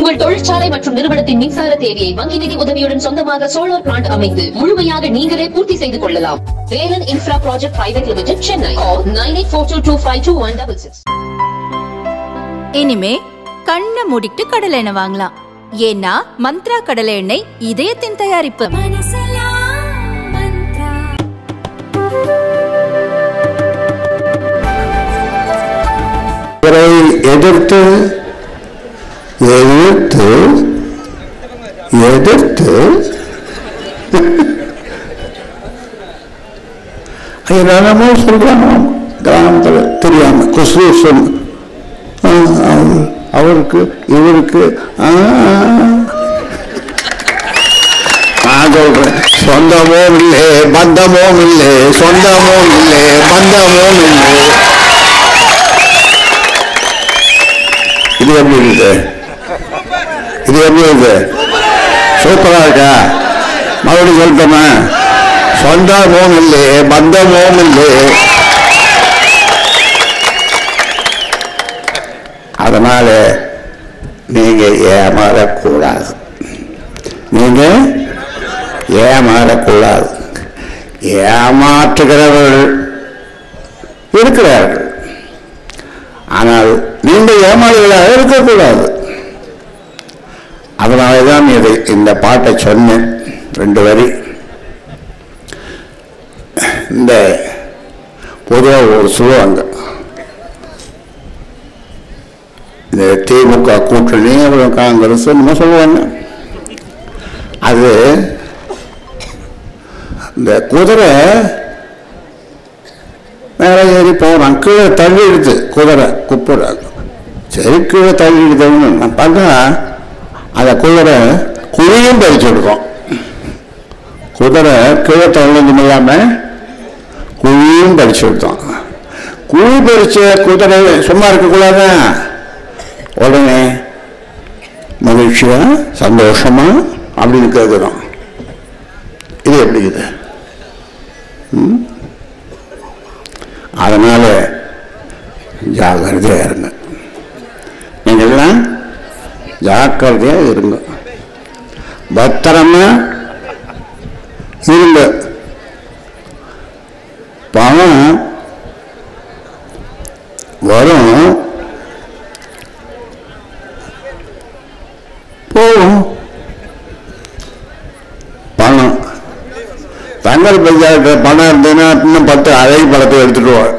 உங்கள் தொழிற்சாலை மற்றும் நிறுவனத்தின் மின்சார தேவையை வங்கி நிதி உதவியுடன் சொந்தமாக சோலார் பிளான்ட் அமைத்து முழுமையாக நீங்களே பூர்த்தி செய்து கொள்ளலாம். Velan infra project private limited, Chennai. 9842252166. இனிமே கண்ணை மூடிட்டு கடலை எண்ணெய் வாங்கலாம். ஏன்னா மந்த்ரா கடலை எண்ணெய் இதயத்தின் தயாரிப்பு. எதிர்த்து எதிர்த்து எதிர்த்து என்னென்னமோ சொல்றாங்க கிராமத்தில் தெரியாம. குசூசம் அவருக்கு இவருக்கு நான் சொல்றேன், சொந்தமோ இல்லை பந்தமோ இல்லை, சொந்தமோ இல்லை பந்தமோ இல்லை. இது எப்படி இருக்கு? இது எப்படி இருக்கு? சூப்பரா இருக்கா? மறுபடியும் சொல்லிட்டோமா? சொந்தமோ இல்லை பந்தமோ இல்லை. அதனால நீங்க ஏமாறக்கூடாது, நீங்க ஏமாறக்கூடாது. ஏமாற்றுகிறவர்கள் இருக்கிறார்கள், ஆனால் நீங்க ஏமாறுகளாக இருக்கக்கூடாது. அதனாலதான் இந்த பாட்டை சொன்னேன். 2 வரி. இந்த பொதுவாக ஒரு சொல்லுவாங்க, இந்த திமுக கூட்டணி அப்புறம் காங்கிரஸ் நம்ம சொல்லுவாங்க. அது இந்த குதிரை மேலே ஏறி போகிறான், கீழே தள்ளி எடுத்து குதிரை குப்புற சரி கீழே தள்ளி எடுத்தவங்க நான் பார்த்தா அந்த குதிரை குழியும் பறிச்சு எடுக்கும். குதிரை கீழே தள்ளதும் இல்லாமல் குழியும் பறிச்சு எடுத்தோம். குழி பறிச்ச குதிரை சும்மா இருக்கக்கூடாது. உடனே மகிழ்ச்சியா சந்தோஷமா அப்படின்னு கேட்குறோம். இது எப்படி இது? அதனால ஜாக்கிரதையா இருங்க, நீங்கள்லாம் ஜாக்கிரதையா இருங்க, பத்திரமா இருங்க. பணம் வரும் போகும். பணம் தங்கள் பஞ்சாயத்து பணம் இருந்ததுன்னா இன்னும் 10 அழகி படத்தை எடுத்துடுவார்.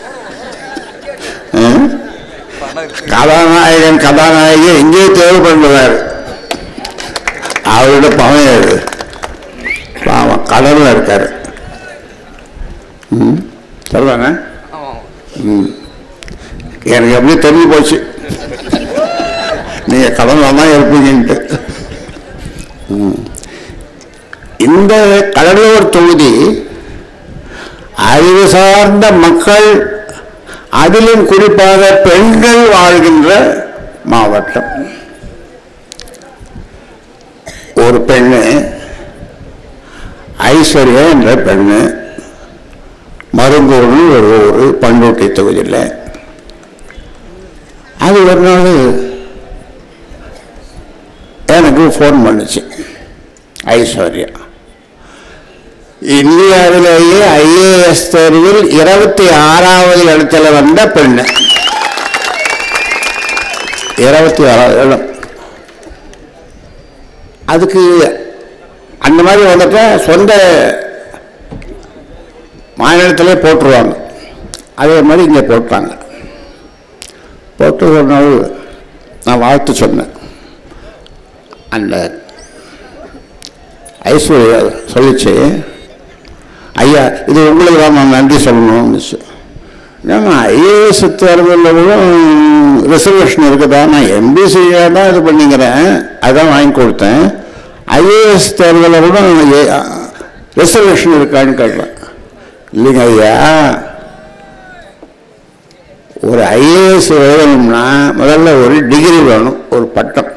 கதாநாயகன் கதாநாயகி எங்கேயோ தேவைப்படுறாரு, அவரோட பணம் ஏது பாவம் கடல்ல இருக்காரு. சொல்லுவாங்க. எனக்கு அப்படியே தெரிஞ்சு போச்சு நீங்க கடல்ல தான் இருப்பீங்கன்ட்டு. இந்த கடலூர் தொகுதி அறிவு சார்ந்த மக்கள், அதிலும் குறிப்பாக பெண்கள் வாழ்கின்ற மாவட்டம். ஒரு பெண்ணு ஐஸ்வர்யா என்ற பெண்ணு மருங்கூர்னு ஒரு ஊர் பண்ருட்டி தொகுதியில். அது ஒரு நாள் எனக்கு ஃபோன் பண்ணுச்சு. ஐஸ்வர்யா இந்தியாவிலேயே IAS தேர்வில் 26வது இடத்துல வந்த பெண்ணு. 26வது இடம். அதுக்கு அந்த மாதிரி வந்துட்டு சொந்த மாநிலத்திலே போட்டுருவாங்க. அதே மாதிரி இங்கே போட்டாங்க. போட்டு ஒரு நாள் நான் வாழ்த்து சொன்னேன். அந்த ஐஸ்வர்யா சொல்லிச்சு, ஐயா இது உங்களுக்கு தான் நான் நன்றி சொல்லணும்னு. ஏன்னா IAS தேர்தலில் கூட ரிசர்வேஷன் இருக்குதா, நான் MBCயாக தான் இது பண்ணிக்கிறேன், அதான் வாங்கி கொடுத்தேன். IAS தேர்தலில் கூட ரிசர்வேஷன் இருக்கான்னு கேட்குறேன். இல்லைங்க ஐயா, ஒரு IAS எழுதணும்னா முதல்ல ஒரு டிகிரி வேணும், ஒரு பட்டம்.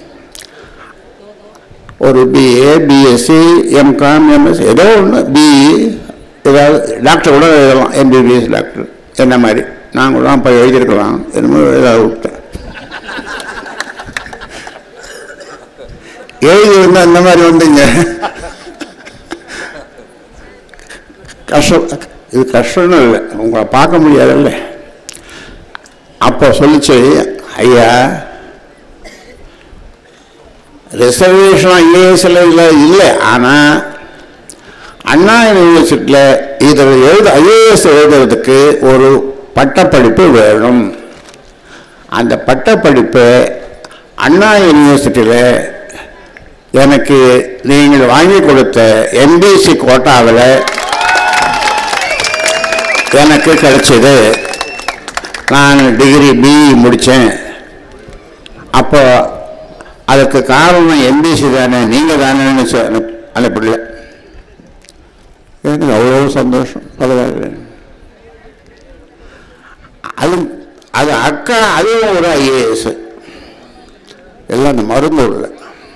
ஒரு BA BSc MCom MS ஏதோ ஒன்று, BE ஏதாவது டாக்டர் கூட எழுதலாம், MBBS டாக்டர் என்ன மாதிரி. நான் கூட அப்போ எழுதியிருக்கலாம், என்னமோ ஏதாவது விட்டேன். எழுதி இருந்தால் இந்த மாதிரி வந்தீங்க. கஷ்டம், இது கஷ்டம்னு இல்லை, உங்களை பார்க்க முடியாதுல்ல. அப்போ சொல்லிச்சு, ஐயா ரிசர்வேஷன் ஐஏஎஸ்ல இல்லை, ஆனால் அண்ணா யூனிவர்சிட்டியில் இதில் ஐஏஎஸ் எழுதுறதுக்கு ஒரு பட்டப்படிப்பு வேணும். அந்த பட்டப்படிப்பை அண்ணா யூனிவர்சிட்டியில் எனக்கு நீங்கள் வாங்கி கொடுத்த எம்பிசி கோட்டாவில் எனக்கு கிடைச்சது. நான் டிகிரி பிஇ முடித்தேன். அப்போ அதுக்கு காரணம் எம்பிசி தானே, நீங்கள் தானேன்னு அனுப்பல. எனக்கு அவ்வளோ சந்தோஷம். பரவாயில்ல. அது அக்கா, அதுவும் ஒரு ஐஏஎஸ், எல்லாம் அந்த மருந்தூரில்.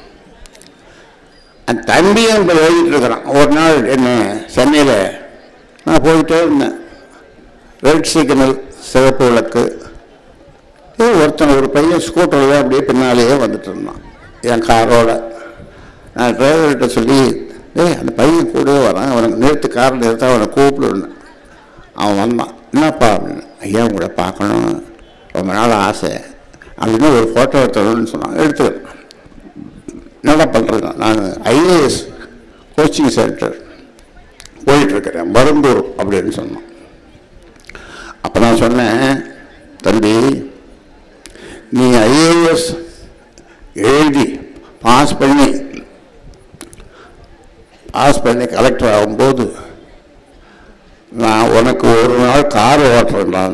அந்த தம்பியும் இப்போ எழுதிட்டு இருக்கிறான். ஒரு நாள் என்ன சென்னையில் நான் போயிட்டே இருந்தேன். ரெட் சிக்னல், சிவப்பு விளக்கு. ஒருத்தன் ஒரு பையன் ஸ்கூட்டரில் அப்படியே பின்னாலேயே வந்துட்டு இருந்தான் என் காரோட. நான் டிரைவர்கிட்ட சொல்லி, அந்த பையன் கூடவே வரான், அவனுக்கு நிறுத்து, காரில் நிறுத்த, அவனை கூப்பிடுன்னு. அவன் வந்தான். என்னப்பா அப்படின்னு. ஐயா உங்களை பார்க்கணும், ரொம்ப நாள் ஆசை அப்படின்னு ஒரு ஃபோட்டோ எடுத்துடணும்னு சொன்னாங்க. எடுத்துக்கிறேன். என்னடா பண்ணுறேன், நான் ஐஏஎஸ் கோச்சிங் சென்டர் போயிட்டுருக்கிறேன் மருந்தூர் அப்படின்னு சொன்னான். அப்போ நான் சொன்னேன், தம்பி நீ ஐஏஎஸ் எழுதி பாஸ் பண்ணி கலெக்டர் ஆகும்போது நான் உனக்கு ஒரு நாள் கார் ஓட்டுறேன், நான்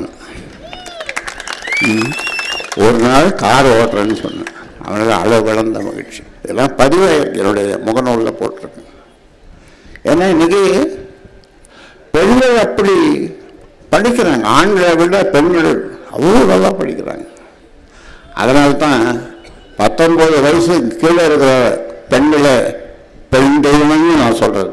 ஒரு நாள் கார் ஓட்டுறேன்னு சொன்னேன். அவனுக்கு அளவு கடந்த மகிழ்ச்சி. இதெல்லாம் பதிவாக என்னுடைய முகநூலில் போட்டிருக்கேன். ஏன்னா இன்னைக்கு பெண்கள் அப்படி படிக்கிறாங்க, ஆண்களை விட பெண்கள் அவ்வளோ நல்லா படிக்கிறாங்க. அதனால்தான் 19 வயசு கீழே இருக்கிற பெண்களை பெண் தெய்வம்னு நான் சொல்றது.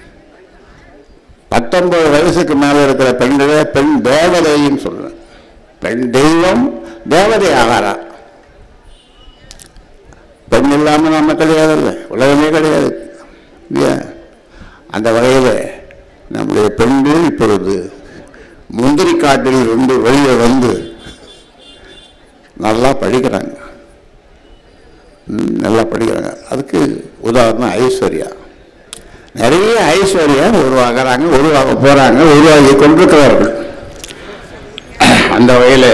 19 வயசுக்கு மேலே இருக்கிற பெண்களை பெண் தேவதைன்னு சொல்றேன். பெண் தெய்வம் தேவதை ஆகாரா. பெண் இல்லாமல் நம்ம கிடையாதுல்ல, உலகமே கிடையாது. அந்த வகையில் நம்முடைய பெண்கள் இப்பொழுது முந்திரி காட்டில் இருந்து வெளியே வந்து நல்லா படிக்கிறாங்க, நல்லா படிக்கிறாங்க. அதுக்கு உதாரணம் ஐஸ்வர்யா. நிறைய ஐஸ்வர்யா உருவாகிறாங்க, உருவாக போறாங்க, உருவாகி கொண்டிருக்கிறார்கள். அந்த வகையில்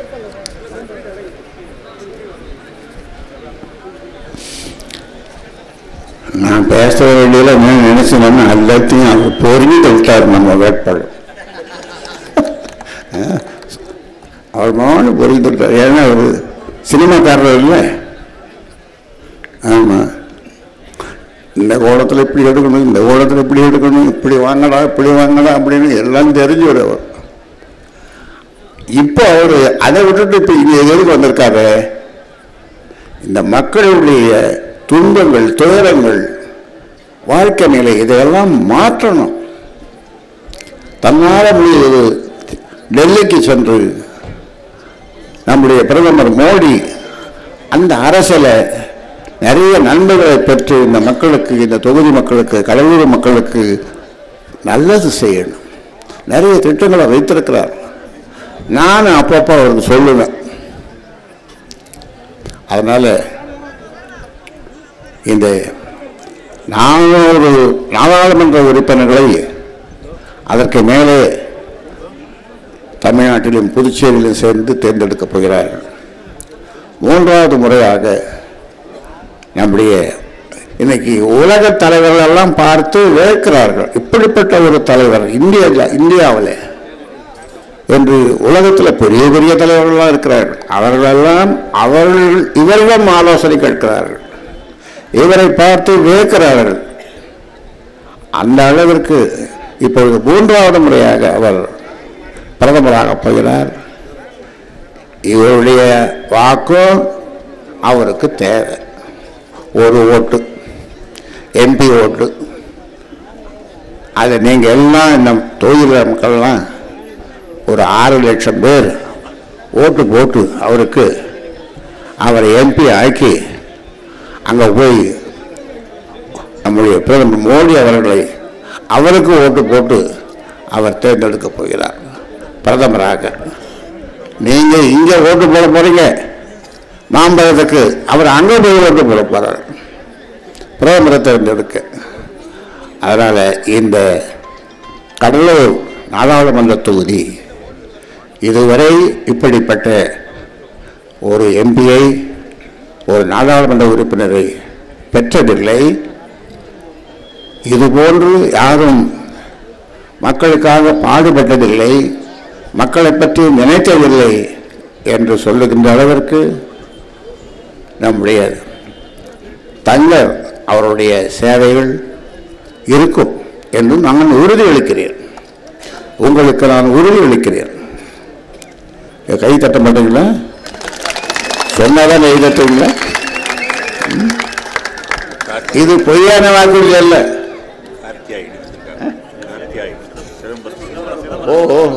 நான் பேச வேண்டியதில் என்ன நினைச்சேன்னா எல்லாத்தையும் அது பொறுங்கிட்டு விட்டார் நம்ம வேட்பாளர். அவர் மகன் பொறுங்கிட்டு விட்டார். ஏன்னா அவர் சினிமாக்காரர் இல்லை. ஆமாம், இந்த கோலத்தில் இப்படி எடுக்கணும், இந்த கோலத்தில் இப்படி எடுக்கணும், இப்படி வாங்கடா இப்படி வாங்கடா அப்படின்னு எல்லாம் தெரிஞ்சவர் அவர். இப்போ அவர் அதை விட்டுட்டு இப்போ இங்கே எதுக்கு வந்திருக்காரு? இந்த மக்களுடைய துன்பங்கள், துயரங்கள், வாழ்க்கை நிலை இதையெல்லாம் மாற்றணும். தன்னால் முடிவு டெல்லிக்கு சென்று நம்முடைய பிரதமர் மோடி அந்த அரசில் நிறைய நன்மைகளை பெற்று இந்த மக்களுக்கு, இந்த தொகுதி மக்களுக்கு, கடலூர் மக்களுக்கு நல்லது செய்யணும். நிறைய திட்டங்களை வைத்திருக்கிறார். நான் அப்பப்போ அவருக்கு சொல்லுவேன். அதனால இந்த 400 நாடாளுமன்ற உறுப்பினர்களை அதற்கு மேலே தமிழ்நாட்டிலும் புதுச்சேரியிலும் சேர்ந்து தேர்ந்தெடுக்கப் போகிறார்கள். 3வது முறையாக நம்முடைய இன்னைக்கு உலக தலைவர்கள் எல்லாம் பார்த்து வேர்க்கிறார்கள். இப்படிப்பட்ட ஒரு தலைவர் இந்தியாவில் என்று உலகத்தில் பெரிய பெரிய தலைவர்கள்லாம் இருக்கிறார்கள். அவர்களெல்லாம் இவரிடம் ஆலோசனை கேட்கிறார்கள், இவரை பார்த்து வேர்க்கிறார்கள். அந்த அளவிற்கு இப்பொழுது 3வது முறையாக அவர் பிரதமராக போகிறார். இவருடைய வாக்கும் அவருக்கு தேவை. ஒரு ஓட்டு, எம்பி ஓட்டு. அதை நீங்கள் எல்லாம் இந்த தொகுதியில் மக்கள்லாம் ஒரு 6 லட்சம் பேர் ஓட்டு போட்டு அவரை எம்பி ஆக்கி அங்கே போய் நம்முடைய பிரதமர் மோடி அவர்களை அவருக்கு ஓட்டு போட்டு அவர் தேர்ந்தெடுக்கப் போகிறார் பிரதமராக. நீங்கள் இங்கே ஓட்டு போட போறீங்க மாம்பழத்துக்கு, அவர் அங்கே போய் ஓட்டு போட போறார் பிரதமரை தேர்ந்தெடுக்க. அதனால் இந்த கடலூர் நாடாளுமன்ற தொகுதி இதுவரை இப்படிப்பட்ட ஒரு எம்பியை, ஒரு நாடாளுமன்ற உறுப்பினரை பெற்றதில்லை. இதுபோன்று யாரும் மக்களுக்காக பாடுபட்டதில்லை, மக்களை பற்றி நினைத்ததில்லை என்று சொல்லுகின்ற அளவிற்கு நம்முடைய தங்கள் அவருடைய சேவைகள் இருக்கும் என்று நான் உறுதியளிக்கிறேன். உங்களுக்கு நான் உறுதியளிக்கிறேன். கை தட்ட மாட்டீங்களா? சொன்னாதான் கை தட்டுவீங்களா? இது பொய்யான வாக்குறுதி அல்ல. ஓ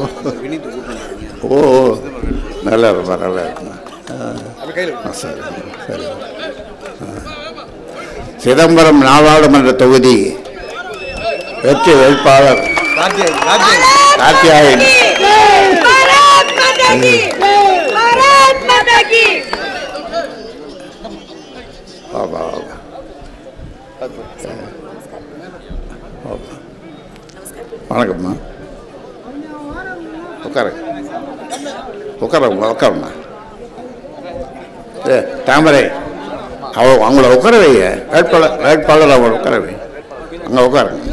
ஓ நல்லா இருப்பா, நல்லா இருக்கும். சரி சரி. சிதம்பரம் நாடாளுமன்ற தொகுதி வெற்றி வேட்பாளர் காத்தியாயன். வணக்கம்மா. உட்காருமா. தாமரை அவங்கள உட்கார வைங்க. வேட்பாளர் அவங்கள உட்கார வை. அங்கே உட்காருங்க.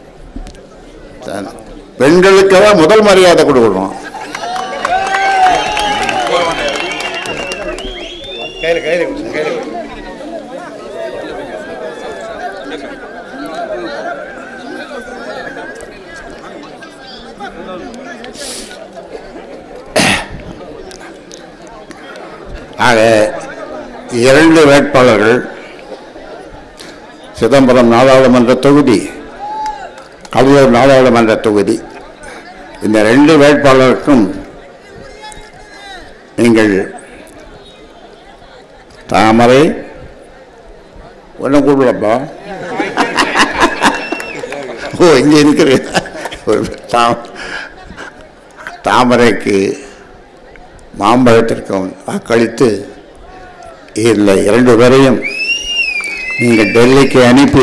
பெண்களுக்கெல்லாம் முதல் மரியாதை கொடுக்கணும். ஆக 2 வேட்பாளர்கள் சிதம்பரம் நாடாளுமன்ற தொகுதி, கடலூர் நாடாளுமன்ற தொகுதி, இந்த 2 வேட்பாளருக்கும் நீங்கள் தாமரை ஒன்றும் கூடலப்பா. ஓ இங்கே இருக்கிற தாமரைக்கு மாம்பழத்திற்கும் வாக்களித்து இந்த 2 பேரையும் நீங்கள் டெல்லிக்கு அனுப்பி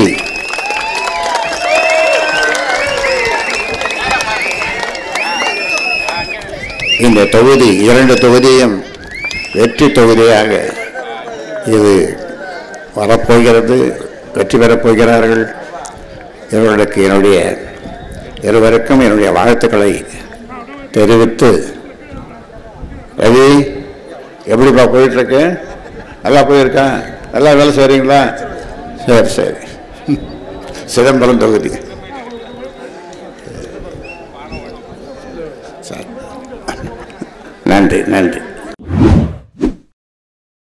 இந்த தொகுதி 2 தொகுதியும் வெற்றி தொகுதியாக இது வரப்போகிறது. வெற்றி பெறப் போகிறார்கள். இவர்களுக்கு இருவருக்கும் என்னுடைய வாழ்த்துக்களை தெரிவித்து, ரவி எப்படிப்பா போயிட்டுருக்கு? நல்லா போயிருக்கேன். நல்லா வேலை செய்கிறீங்களா? சரி சரி. சிதம்பரம் தொகுதி சரி. நன்றி நன்றி.